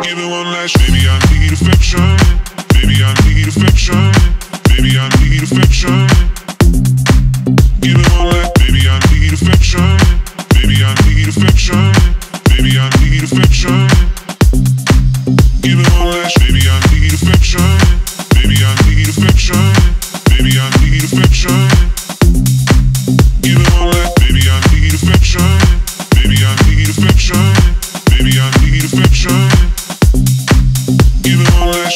Give it one last, baby, I need affection. Baby, I need affection. Baby, I need affection. Give it one last, baby, I need affection. Baby, I need affection. Baby, I need affection. Give it one last, baby, I need affection. Baby, I need affection. Baby, I need affection. Give it one last, baby, I need affection. Baby, I need affection. Baby, I need affection. Give it one last.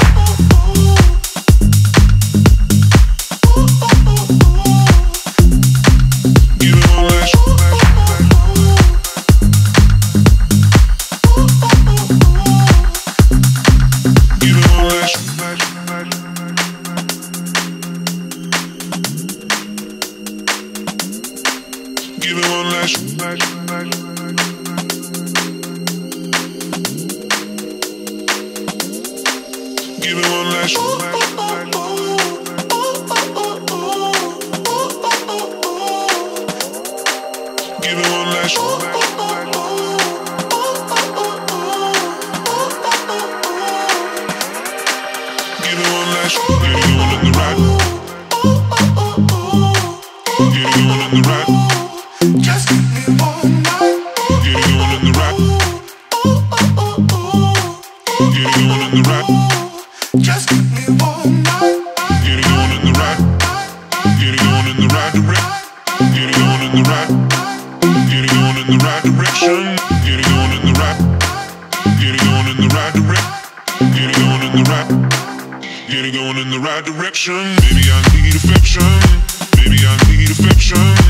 Give it one last. Give it one last. Give it one last. Give it one last. Give it one last. Give it one last. Get it on in the ride. Get it on in the ride. Just give me one night. Get it on in the ride. Get it on in the ride. Just give me one night. Get it on in the ride. Get it on in the right direction. Get it on in the right. Get it on in the right direction. Get it on in the right. Get it on in the right direction. Get it on in the right. Get it on in the right direction. Baby, I need affection. Baby, I need affection.